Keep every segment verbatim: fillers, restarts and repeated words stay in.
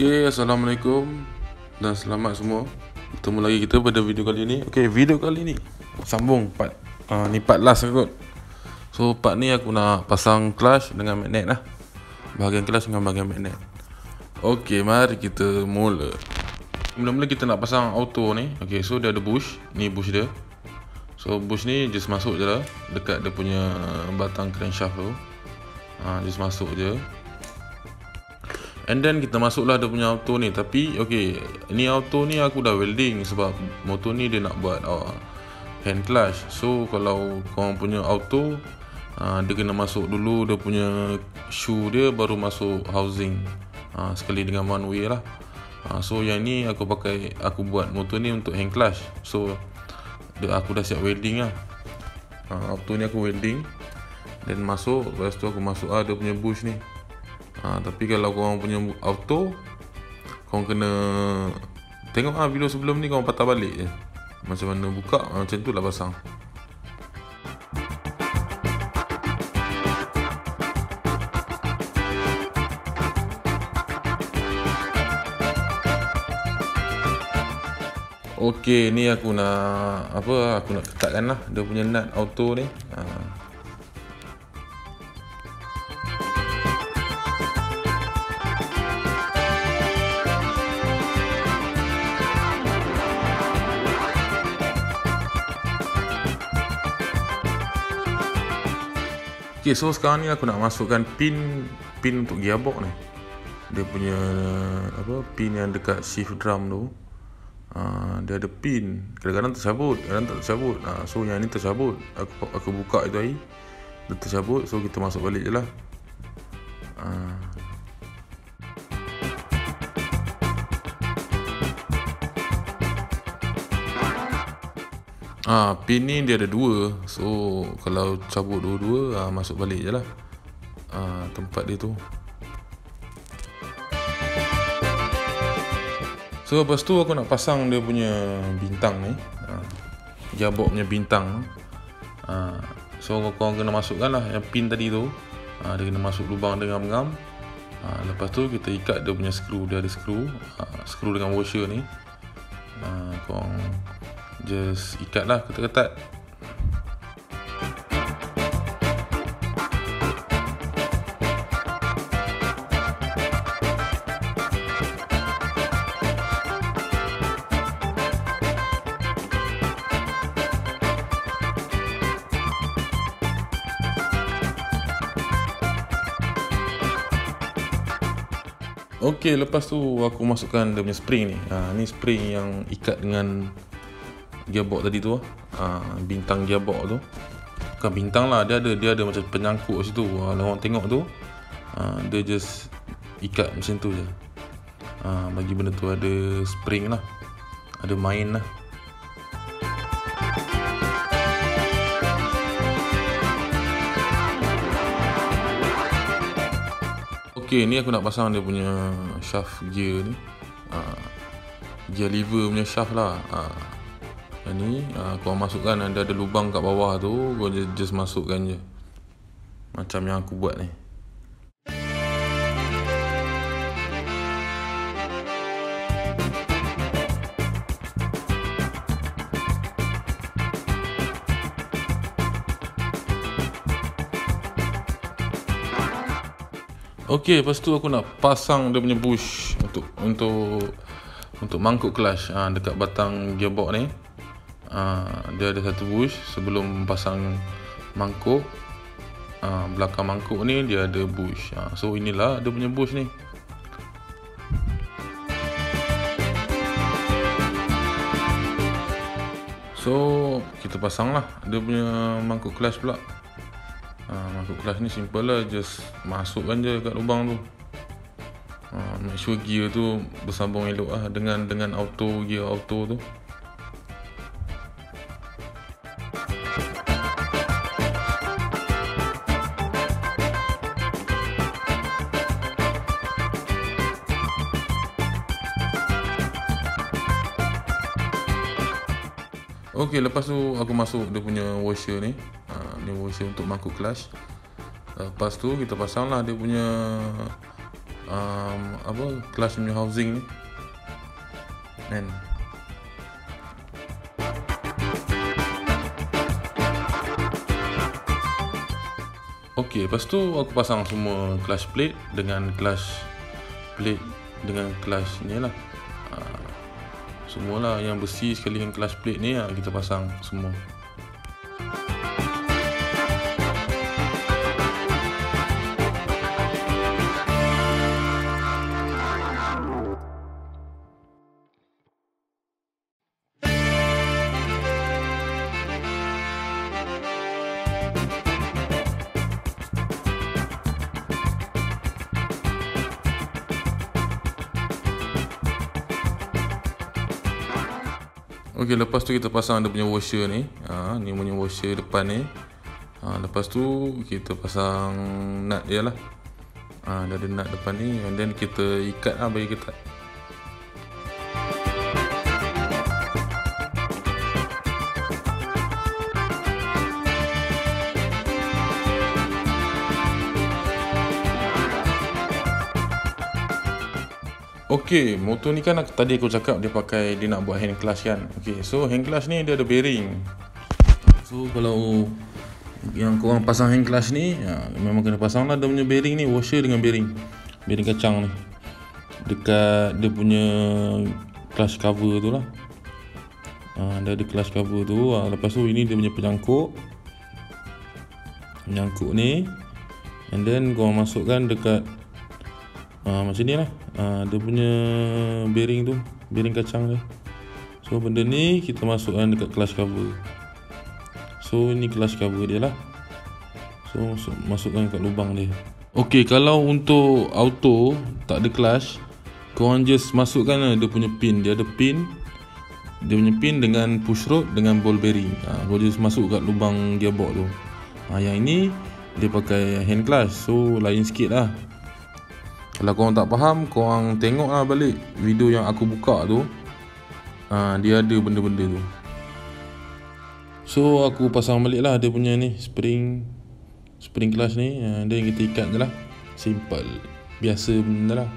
Okey, Assalamualaikum dan selamat semua. Bertemu lagi kita pada video kali ni. Okey, video kali ni sambung part uh, ni part last kot. So part ni aku nak pasang clutch dengan magnet lah. Bahagian clutch dengan bahagian magnet. Okey, mari kita mula. Mula-mula kita nak pasang auto ni. Okey, so dia ada bush. Ni bush dia. So bush ni just masuk je lah dekat dia punya batang crankshaft tu. Ha, just masuk je. And then kita masuklah dia punya auto ni. Tapi okay, ni auto ni aku dah welding sebab motor ni dia nak buat uh, hand clutch. So kalau korang punya auto, uh, dia kena masuk dulu dia punya shoe dia, baru masuk housing, uh, sekali dengan one way lah. uh, So yang ni aku pakai, aku buat motor ni untuk hand clutch. So dia, aku dah siap welding lah. uh, Auto ni aku welding dan masuk. Lepas tu aku masuk lah dia punya bush ni. Ha, tapi kalau korang punya auto, korang kena tengok ah video sebelum ni, korang patah balik je macam mana buka, macam tu lah pasang. Okey, ni aku nak apa, aku nak ketatkan lah dia punya nut auto ni. ha. Okay, so sekarang ni aku nak masukkan pin pin untuk gearbox ni. Dia punya apa, pin yang dekat shift drum tu. Uh, dia ada pin. Kadang-kadang tercabut, kadang tak tercabut. Uh, so yang ni tercabut. Aku aku buka itu hari. Dia tercabut, so kita masuk balik je lah. Uh. Ah, pin ni dia ada dua. So kalau cabut dua-dua, ah, masuk balik je lah ah, tempat dia tu. So lepas tu aku nak pasang dia punya bintang ni, ah, gearbox punya bintang. ah, So korang kena masukkan lah yang pin tadi tu. ah, Dia kena masuk lubang dengan ngam. ah, Lepas tu kita ikat dia punya skru. Dia ada skru, ah, skru dengan washer ni. ah, Korang just ikat lah ketat-ketat. Okey, lepas tu aku masukkan dia punya spring ni. Ha, ni spring yang ikat dengan gearbox tadi tu, ha, bintang gearbox tu. Bukan bintang lah, dia ada dia ada macam penyangkut situ. Ha, kalau orang tengok tu, ha, dia just ikat macam tu je. Ha, bagi benda tu ada spring lah, ada main lah. Okey, ni aku nak pasang dia punya shaft gear ni. Ha, gear lever punya shaft lah. Ha, yang ni uh, korang masukkan, ada ada lubang kat bawah tu, korang just, just masukkan je macam yang aku buat ni. Okey, lepas tu aku nak pasang dia punya bush untuk untuk untuk mangkuk clutch ha, dekat batang gearbox ni. Uh, dia ada satu bush sebelum pasang mangkuk. uh, Belakang mangkuk ni dia ada bush. uh, So inilah dia punya bush ni. So kita pasang lah dia punya mangkuk clutch pula. uh, Mangkuk clutch ni simple lah, just masukkan je kat lubang tu. uh, Make sure gear tu bersambung elok lah dengan dengan auto, gear auto tu. Okey, lepas tu aku masuk dia punya washer ni. Ha, ni washer untuk mangkuk clutch. Lepas tu kita pasang lah dia punya um, apa apa clutch punya housing ni. And okey, lepas tu aku pasang semua clutch plate dengan clutch plate dengan clutch ni lah. Ha, semualah yang besi sekali dengan clutch plate ni ha, kita pasang semua. Okey, lepas tu kita pasang dia punya washer ni. Ha, ni punya washer depan ni. Ha, lepas tu kita pasang nut dia lah. Ha, dia ada nut depan ni, and then kita ikat lah bagi ketat. Okey, motor ni kan aku, tadi aku cakap dia pakai, dia nak buat hand clutch kan. Okey, so hand clutch ni dia ada bearing. So kalau yang korang pasang hand clutch ni ya, memang kena pasang lah dia punya bearing ni, washer dengan bearing, bearing kacang ni dekat dia punya clutch cover tu lah. Ha, dia ada clutch cover tu. Ha, lepas tu ini dia punya penyangkut, penyangkut ni, and then korang masukkan dekat Ha, macam ni lah. Ha, dia punya bearing tu, bearing kacang dia. So benda ni kita masukkan dekat clutch cover. So ni clutch cover dia lah. So masuk, masukkan kat lubang dia. Okey, kalau untuk auto tak ada clutch, korang just masukkan lah dia punya pin. Dia ada pin, dia punya pin dengan push rod dengan ball bearing. Ha, korang just masuk kat lubang gearbox tu. Ha, yang ini dia pakai hand clutch, so lain sikit lah. Kalau korang tak faham, korang tengok lah balik video yang aku buka tu. ha, Dia ada benda-benda tu. So aku pasang balik lah dia punya ni spring Spring clutch ni. ha, Dia kita ikat je lah. Simple, biasa benda lah.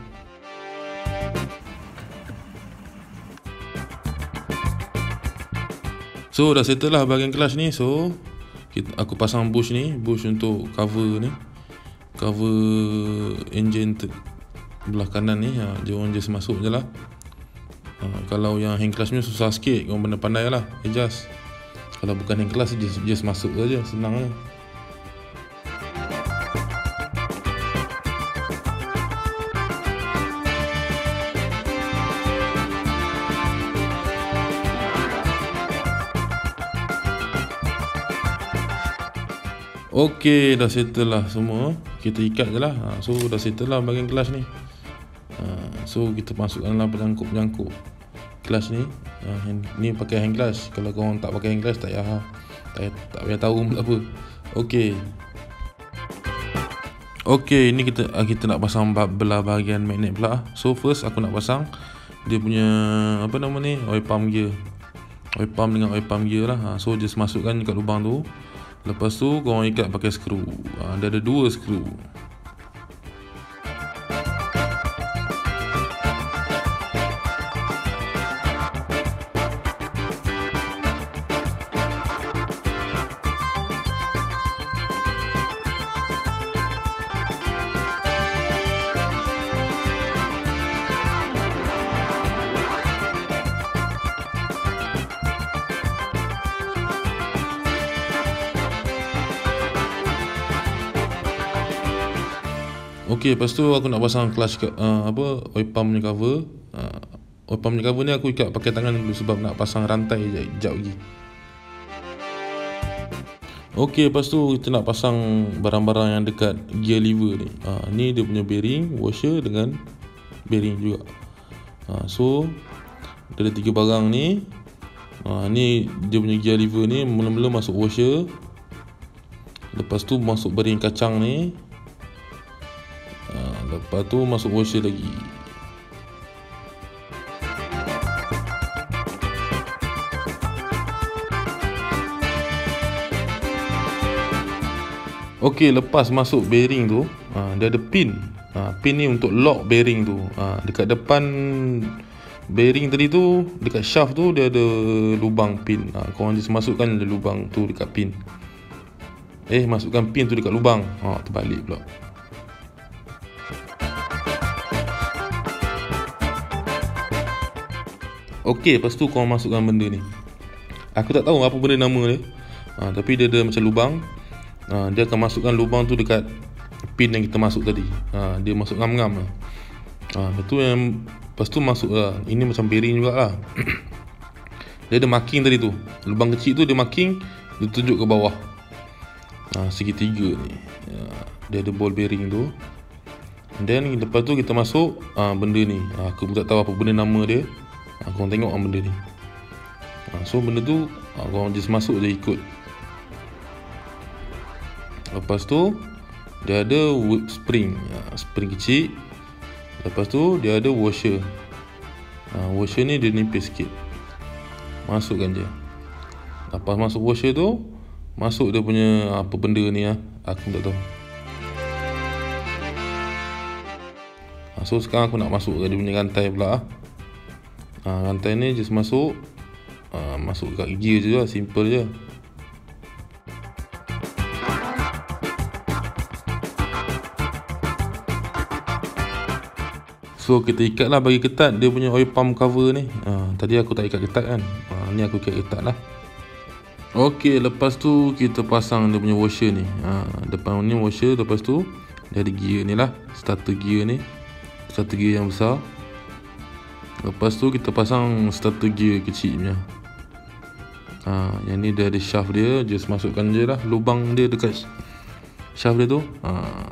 So dah settle lah bahagian clutch ni. So kita, aku pasang bush ni, bush untuk cover ni, cover engine tu belah kanan ni. Ha, dia orang just masuk je lah. Ha, kalau yang hand clutch ni susah sikit, korang pandai-pandai lah adjust. Kalau bukan hand clutch, just, just masuk saja, senang je. Okey, dah settle lah semua. Kita ikat je lah. ha, So dah settle lah bahagian clutch ni. ha, So kita masukkan lah penyangkut-penyangkut clutch ni. ha, hand, Ni pakai hand clutch. Kalau korang tak pakai hand clutch, tak payah Tak, tak payah tahu pun apa. Okey. Okey, ni kita kita nak pasang belah bahagian magnet pula. So first aku nak pasang dia punya apa nama ni, oil pump gear. Oil pump dengan oil pump gear lah. ha, So just masukkan kat lubang tu. Lepas tu korang ikat pakai skru. ha, Dia ada dua skru. Okey, lepas tu aku nak pasang clutch uh, apa oil pump ni cover. Uh, oil pump ni cover ni aku ikat pakai tangan dulu sebab nak pasang rantai je jap lagi. Okey, lepas tu kita nak pasang barang-barang yang dekat gear lever ni. Uh, ni dia punya bearing, washer dengan bearing juga. Uh, so dia ada tiga barang ni. Uh, ni dia punya gear lever ni, mula-mula masuk washer. Lepas tu masuk bearing kacang ni. Ha, lepas tu masuk washer lagi. Okey, lepas masuk bearing tu, ha, dia ada pin. Ha, ha, pin ni untuk lock bearing tu. ha, Dekat depan bearing tadi tu, dekat shaft tu dia ada lubang pin. ha, Korang just masukkan lubang tu dekat pin. Eh masukkan pin tu dekat lubang. ha, Terbalik pula. Okey, lepas tu korang masukkan benda ni. Aku tak tahu apa benda nama dia. ha, Tapi dia ada macam lubang. ha, Dia akan masukkan lubang tu dekat pin yang kita masuk tadi. ha, Dia masuk ngam-ngam lah. ha, Lepas tu yang Lepas tu masuk lah. Ini macam bearing jugalah. Dia ada marking tadi tu. Lubang kecil tu dia marking, dia tunjuk ke bawah. ha, Segitiga ni. ha, Dia ada ball bearing tu. And then lepas tu kita masuk ha, benda ni. ha, Aku pun tak tahu apa benda nama dia. ha, Korang tengok lah benda ni. ha, So benda tu ha, korang just masuk je ikut. Lepas tu dia ada spring. ha, Spring kecil. Lepas tu dia ada washer. ha, Washer ni dia nipis sikit. Masukkan je. Lepas masuk washer tu, masuk dia punya apa benda ni lah. Aku tak tahu. ha, So sekarang aku nak masuk ke dia punya rantai pula. ha, Rantai ni just masuk. ha, Masuk kat gear je lah. Simple je. So kita ikat lah bagi ketat dia punya oil pump cover ni. ha, Tadi aku tak ikat ketat kan. ha, Ni aku ikat ketat lah. Ok, lepas tu kita pasang dia punya washer ni. ha, Depan ni washer. Lepas tu dia ada gear ni lah. Starter gear ni. Starter gear yang besar. Lepas tu kita pasang starter gear kecil punya. ha, Yang ni dia ada shaft dia. Just masukkan je lah lubang dia dekat shaft dia tu. ha.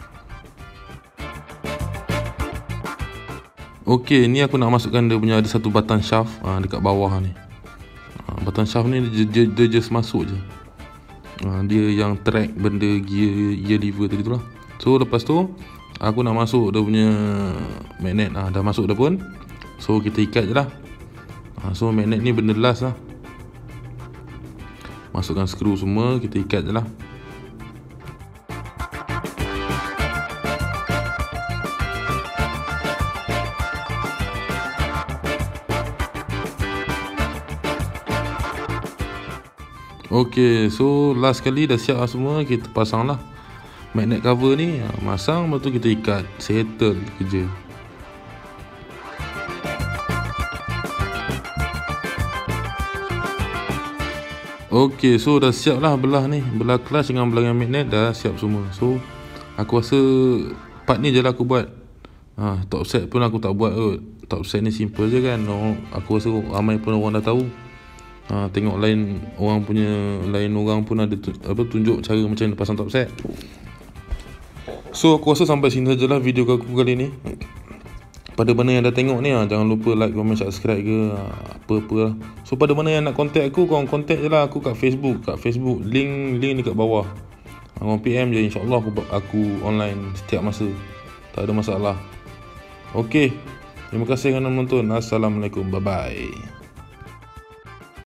Okey, ni aku nak masukkan dia punya ada satu batang shaft ha, dekat bawah ni. ha, Batang shaft ni dia, dia, dia just masuk je. ha, Dia yang track benda gear, gear lever tadi tu lah. So lepas tu aku nak masuk dia punya magnet. ha, Dah masuk dah pun. So kita ikat je lah. ha, So magnet ni benda last lah. Masukkan skru semua, kita ikat je lah. Ok, so last kali dah siap lah semua. Kita pasang lah magnet cover ni. ha, Masang, lepas tu kita ikat. Settle kerja. Ok, so dah siap lah belah ni. Belah clutch dengan belah magnet dah siap semua. So aku rasa part ni je lah aku buat. ha, Top set pun aku tak buat kot. Top set ni simple je kan. no, Aku rasa ramai pun orang dah tahu. Ha, tengok lain orang punya, lain orang pun ada tu, apa, tunjuk cara macam mana pasang top set. So aku rasa sampai sini sajalah video aku kali ni. Pada mana yang dah tengok ni, ha, jangan lupa like, comment, subscribe ke, ha, apa-apa lah. So pada mana yang nak contact aku, korang contact je lah aku kat Facebook. Kat Facebook, link link dekat bawah. ha, Korang P M je, insyaAllah aku, aku online setiap masa. Tak ada masalah. Ok, terima kasih kerana menonton. Assalamualaikum, bye bye.